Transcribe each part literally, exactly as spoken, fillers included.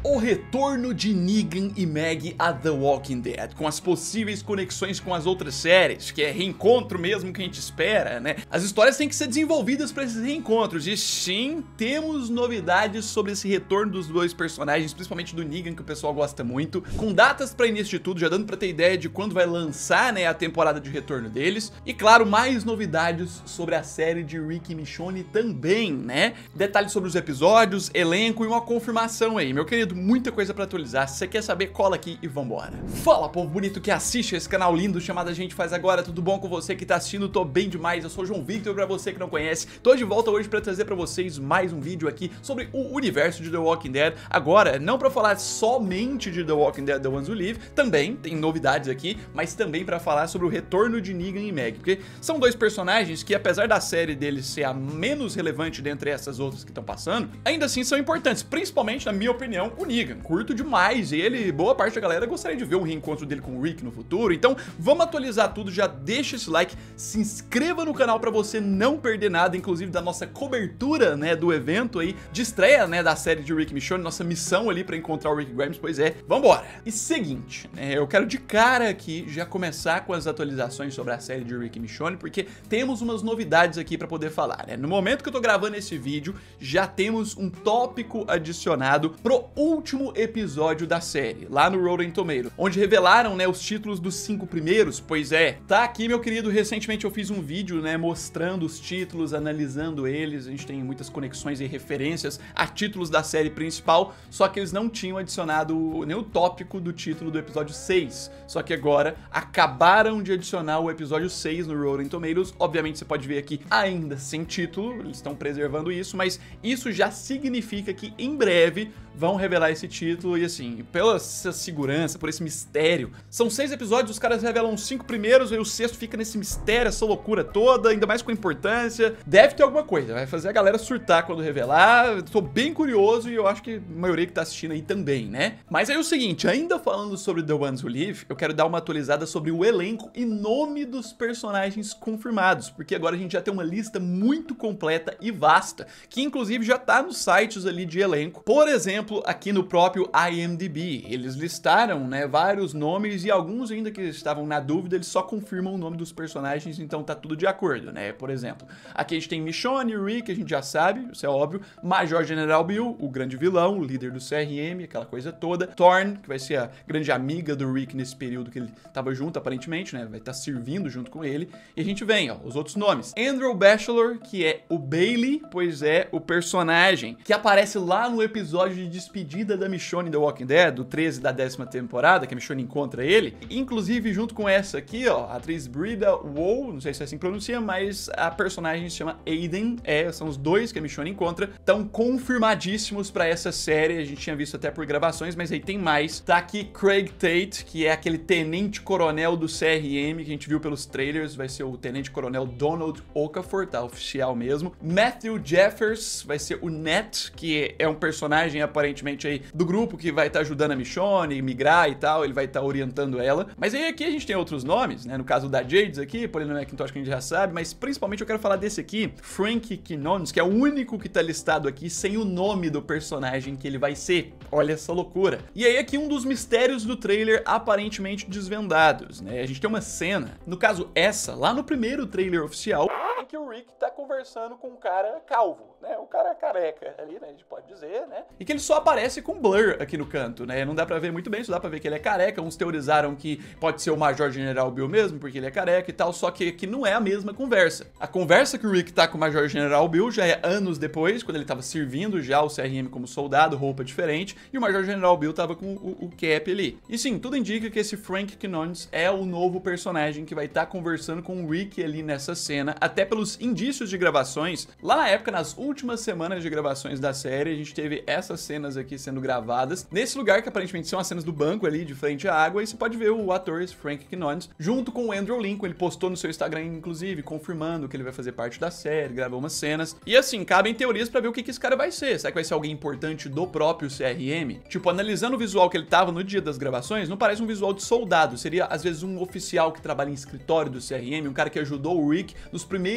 O retorno de Negan e Maggie a The Walking Dead, com as possíveis conexões com as outras séries, que é reencontro mesmo que a gente espera, né? As histórias têm que ser desenvolvidas para esses reencontros, e sim, temos novidades sobre esse retorno dos dois personagens, principalmente do Negan, que o pessoal gosta muito, com datas para início de tudo, já dando para ter ideia de quando vai lançar, né, a temporada de retorno deles, e claro, mais novidades sobre a série de Rick e Michonne também, né? Detalhes sobre os episódios, elenco e uma confirmação aí, meu querido. Muita coisa pra atualizar. Se você quer saber, cola aqui e vambora. Fala, povo bonito que assiste esse canal lindo chamado A Gente Faz Agora. Tudo bom com você que tá assistindo? Tô bem demais. Eu sou o João Victor, pra você que não conhece. Tô de volta hoje pra trazer pra vocês mais um vídeo aqui sobre o universo de The Walking Dead. Agora, não pra falar somente de The Walking Dead The Ones Who Live, também tem novidades aqui, mas também pra falar sobre o retorno de Negan e Maggie, porque são dois personagens que, apesar da série deles ser a menos relevante dentre essas outras que estão passando, ainda assim são importantes, principalmente, na minha opinião, o Negan. Curto demais ele, boa parte da galera gostaria de ver um reencontro dele com o Rick no futuro, então vamos atualizar tudo, já deixa esse like, se inscreva no canal pra você não perder nada, inclusive da nossa cobertura, né, do evento aí, de estreia, né, da série de Rick e Michonne, nossa missão ali pra encontrar o Rick Grimes, pois é, vambora! E seguinte, né, eu quero de cara aqui já começar com as atualizações sobre a série de Rick e Michonne, porque temos umas novidades aqui pra poder falar, né, no momento que eu tô gravando esse vídeo, já temos um tópico adicionado pro último episódio da série, lá no Rotten Tomatoes, onde revelaram, né, os títulos dos cinco primeiros, pois é, tá aqui, meu querido, recentemente eu fiz um vídeo, né, mostrando os títulos, analisando eles, a gente tem muitas conexões e referências a títulos da série principal, só que eles não tinham adicionado nem o tópico do título do episódio seis, só que agora acabaram de adicionar o episódio seis no Rotten Tomatoes, obviamente você pode ver aqui ainda sem título, eles estão preservando isso, mas isso já significa que em breve vão revelar esse título e assim, pela essa segurança, por esse mistério, são seis episódios, os caras revelam os cinco primeiros e o sexto fica nesse mistério, essa loucura toda, ainda mais com importância, deve ter alguma coisa, vai fazer a galera surtar quando revelar, tô bem curioso e eu acho que a maioria que tá assistindo aí também, né? Mas aí é o seguinte, ainda falando sobre The Ones Who Live, eu quero dar uma atualizada sobre o elenco e nome dos personagens confirmados, porque agora a gente já tem uma lista muito completa e vasta, que inclusive já tá nos sites ali de elenco, por exemplo, aqui no próprio I M D B, eles listaram, né, vários nomes e alguns ainda que estavam na dúvida, eles só confirmam o nome dos personagens, então tá tudo de acordo, né? Por exemplo, aqui a gente tem Michonne, Rick, a gente já sabe, isso é óbvio, Major General Bill, o grande vilão, o líder do C R M, aquela coisa toda, Thorne, que vai ser a grande amiga do Rick nesse período que ele tava junto, aparentemente, né, vai estar servindo junto com ele, e a gente vem, ó, os outros nomes, Andrew Bachelor, que é o Bailey, pois é, o personagem que aparece lá no episódio de despedida da Michonne The Walking Dead, do treze da décima temporada, que a Michonne encontra ele, inclusive junto com essa aqui, ó, a atriz Brida Wool, não sei se é assim que pronuncia, mas a personagem se chama Aiden, é, são os dois que a Michonne encontra, estão confirmadíssimos pra essa série, a gente tinha visto até por gravações, mas aí tem mais, tá aqui Craig Tate, que é aquele tenente coronel do C R M, que a gente viu pelos trailers, vai ser o tenente coronel Donald Okafor, tá, oficial mesmo, Matthew Jeffers, vai ser o Ned, que é um personagem aparentemente aí do grupo que vai estar tá ajudando a Michonne, migrar e tal, ele vai estar tá orientando ela. Mas aí aqui a gente tem outros nomes, né? No caso da Jades aqui, Paulina McIntosh que a gente já sabe, mas principalmente eu quero falar desse aqui, Frank Kinones, que é o único que tá listado aqui sem o nome do personagem que ele vai ser. Olha essa loucura. E aí aqui um dos mistérios do trailer aparentemente desvendados, né? A gente tem uma cena, no caso essa, lá no primeiro trailer oficial, em que o Rick tá conversando com um cara calvo, né? O cara careca ali, né? A gente pode dizer, né? E que ele só aparece com blur aqui no canto, né? Não dá pra ver muito bem, só dá pra ver que ele é careca. Uns teorizaram que pode ser o Major General Bill mesmo, porque ele é careca e tal, só que aqui não é a mesma conversa. A conversa que o Rick tá com o Major General Bill já é anos depois, quando ele tava servindo já o C R M como soldado, roupa diferente, e o Major General Bill tava com o, o Cap ali. E sim, tudo indica que esse Frank Kinones é o novo personagem que vai estar tá conversando com o Rick ali nessa cena, até pelos indícios de gravações. Lá na época, nas últimas semanas de gravações da série, a gente teve essas cenas aqui sendo gravadas, nesse lugar que aparentemente são as cenas do banco ali, de frente à água, e você pode ver o ator esse Frank Kinones, junto com o Andrew Lincoln, ele postou no seu Instagram, inclusive, confirmando que ele vai fazer parte da série, gravou umas cenas, e assim, cabem teorias pra ver o que, que esse cara vai ser. Será que vai ser alguém importante do próprio C R M? Tipo, analisando o visual que ele tava no dia das gravações, não parece um visual de soldado, seria às vezes um oficial que trabalha em escritório do C R M, um cara que ajudou o Rick nos primeiros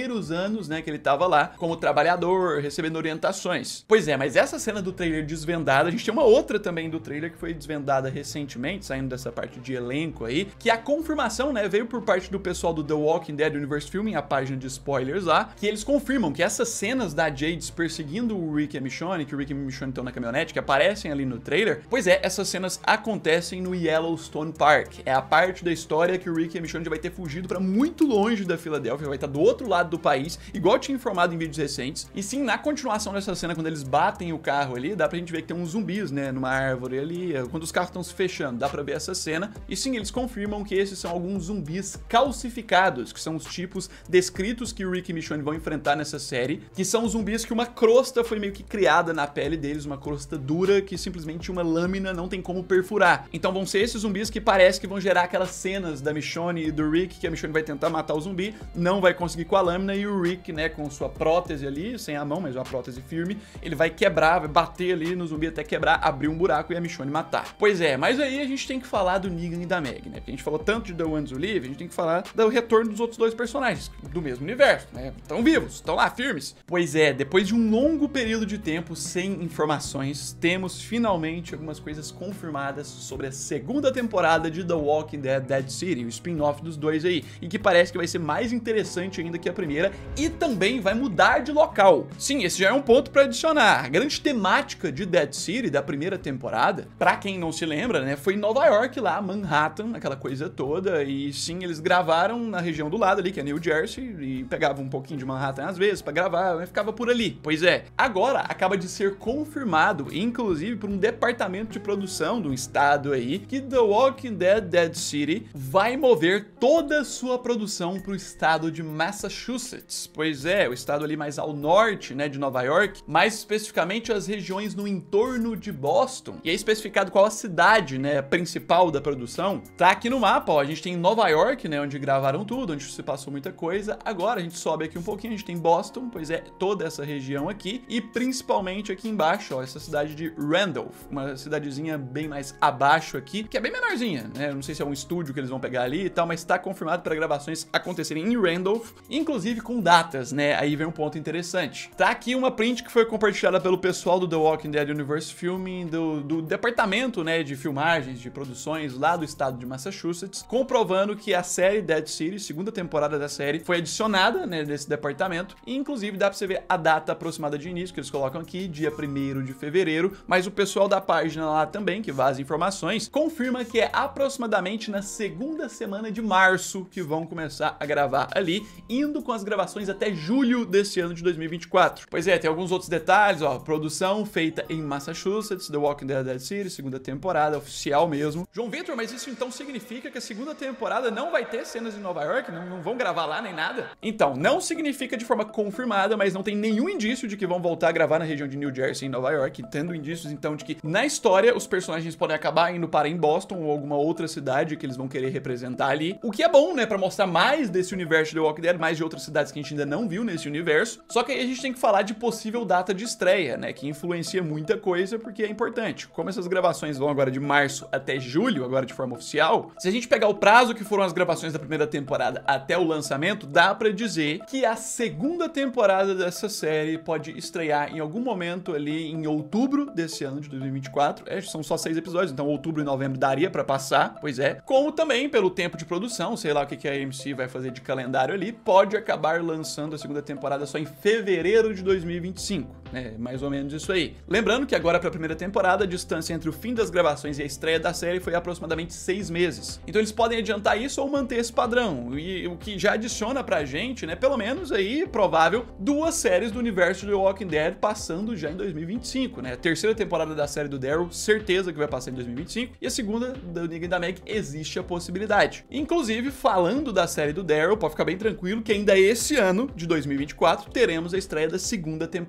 primeiros anos, né, que ele tava lá como trabalhador, recebendo orientações. Pois é, mas essa cena do trailer desvendada, a gente tem uma outra também do trailer que foi desvendada recentemente, saindo dessa parte de elenco aí, que a confirmação, né, veio por parte do pessoal do The Walking Dead Universe Filming, a página de spoilers lá, que eles confirmam que essas cenas da Jade perseguindo o Rick e a Michonne, que o Rick e a Michonne estão na caminhonete, que aparecem ali no trailer, pois é, essas cenas acontecem no Yellowstone Park. É a parte da história que o Rick e a Michonne já vai ter fugido pra muito longe da Filadélfia, vai estar do outro lado do país, igual tinha informado em vídeos recentes. E sim, na continuação dessa cena, quando eles batem o carro ali, dá pra gente ver que tem uns zumbis, né, numa árvore ali, quando os carros estão se fechando, dá pra ver essa cena. E sim, eles confirmam que esses são alguns zumbis calcificados, que são os tipos descritos que o Rick e Michonne vão enfrentar nessa série, que são zumbis que uma crosta foi meio que criada na pele deles, uma crosta dura que simplesmente uma lâmina não tem como perfurar. Então vão ser esses zumbis que parece que vão gerar aquelas cenas da Michonne e do Rick, que a Michonne vai tentar matar o zumbi, não vai conseguir com a lâmina, e o Rick, né, com sua prótese ali, sem a mão, mas uma prótese firme, ele vai quebrar, vai bater ali no zumbi até quebrar, abrir um buraco e a Michonne matar. Pois é, mas aí a gente tem que falar do Negan e da Meg, né? Porque a gente falou tanto de The Ones Who Live, a gente tem que falar do retorno dos outros dois personagens do mesmo universo, né? Estão vivos, estão lá firmes. Pois é, depois de um longo período de tempo sem informações, temos finalmente algumas coisas confirmadas sobre a segunda temporada de The Walking Dead Dead City, o spin-off dos dois aí, e que parece que vai ser mais interessante ainda que a primeira, e também vai mudar de local. Sim, esse já é um ponto para adicionar. A grande temática de Dead City da primeira temporada, pra quem não se lembra, né, foi em Nova York lá, Manhattan, aquela coisa toda, e sim, eles gravaram na região do lado ali, que é New Jersey, e pegavam um pouquinho de Manhattan às vezes pra gravar, mas ficava por ali. Pois é, agora acaba de ser confirmado, inclusive por um departamento de produção do estado aí, que The Walking Dead Dead City vai mover toda a sua produção pro estado de Massachusetts. Pois é, o estado ali mais ao norte, né, de Nova York, mais especificamente as regiões no entorno de Boston. E é especificado qual a cidade, né, principal da produção. Tá aqui no mapa, ó, a gente tem Nova York, né, onde gravaram tudo, onde se passou muita coisa. Agora a gente sobe aqui um pouquinho, a gente tem Boston, pois é, toda essa região aqui, e principalmente aqui embaixo, ó, essa cidade de Randolph, uma cidadezinha bem mais abaixo aqui, que é bem menorzinha, né, eu não sei se é um estúdio que eles vão pegar ali e tal, mas tá confirmado para gravações acontecerem em Randolph, inclusive com datas, né, aí vem um ponto interessante. Tá aqui uma print que foi compartilhada pelo pessoal do The Walking Dead Universe Filming, do, do departamento, né, de filmagens, de produções lá do estado de Massachusetts, comprovando que a série Dead City, segunda temporada da série, foi adicionada, né, nesse departamento, e inclusive dá pra você ver a data aproximada de início, que eles colocam aqui, dia primeiro de fevereiro, mas o pessoal da página lá também, que vaza informações, confirma que é aproximadamente na segunda semana de março que vão começar a gravar ali, indo com as gravações até julho desse ano de dois mil e vinte e quatro. Pois é, tem alguns outros detalhes, ó, produção feita em Massachusetts, The Walking Dead Dead City, segunda temporada, oficial mesmo. João Vitor, mas isso então significa que a segunda temporada não vai ter cenas em Nova York? Não, não vão gravar lá nem nada? Então, não significa de forma confirmada, mas não tem nenhum indício de que vão voltar a gravar na região de New Jersey, em Nova York, tendo indícios então de que na história os personagens podem acabar indo para em Boston ou alguma outra cidade que eles vão querer representar ali, o que é bom, né, pra mostrar mais desse universo de The Walking Dead, mais de outras cidades que a gente ainda não viu nesse universo. Só que aí a gente tem que falar de possível data de estreia, né, que influencia muita coisa porque é importante. Como essas gravações vão agora de março até julho, agora de forma oficial, se a gente pegar o prazo que foram as gravações da primeira temporada até o lançamento, dá pra dizer que a segunda temporada dessa série pode estrear em algum momento ali em outubro desse ano de dois mil e vinte e quatro. É, são só seis episódios, então outubro e novembro daria pra passar, pois é. Como também pelo tempo de produção, sei lá o que que a A M C vai fazer de calendário ali, pode acabar lançando a segunda temporada só em fevereiro de dois mil e vinte e cinco, né? Mais ou menos isso aí. Lembrando que agora pra primeira temporada, a distância entre o fim das gravações e a estreia da série foi aproximadamente seis meses. Então eles podem adiantar isso ou manter esse padrão, e o que já adiciona pra gente, né, pelo menos aí, provável, duas séries do universo de The Walking Dead passando já em dois mil e vinte e cinco, né? A terceira temporada da série do Daryl, certeza que vai passar em dois mil e vinte e cinco, e a segunda do Negan e da Meg, existe a possibilidade. Inclusive, falando da série do Daryl, pode ficar bem tranquilo que ainda esse ano, de dois mil e vinte e quatro, teremos a estreia da segunda temporada.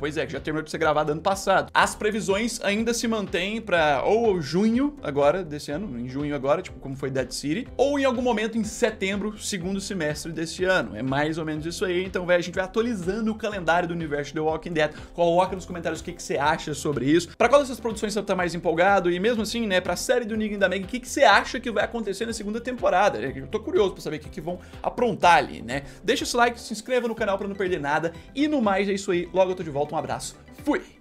Pois é, que já terminou de ser gravado ano passado. As previsões ainda se mantêm pra ou junho agora, desse ano, em junho agora, tipo como foi Dead City, ou em algum momento em setembro, segundo semestre desse ano. É mais ou menos isso aí, então, velho, a gente vai atualizando o calendário do universo The Walking Dead. Coloca nos comentários o que, que você acha sobre isso. Pra qual dessas produções você tá mais empolgado? E mesmo assim, né, pra série do Negan e da Meg, o que, que você acha que vai acontecer na segunda temporada? Eu tô curioso pra saber o que, que vão aprontar ali, né? Deixa esse like, se inscreva no canal pra não perder nada. E no mais, é isso aí. Logo eu tô de volta. Um abraço. Fui!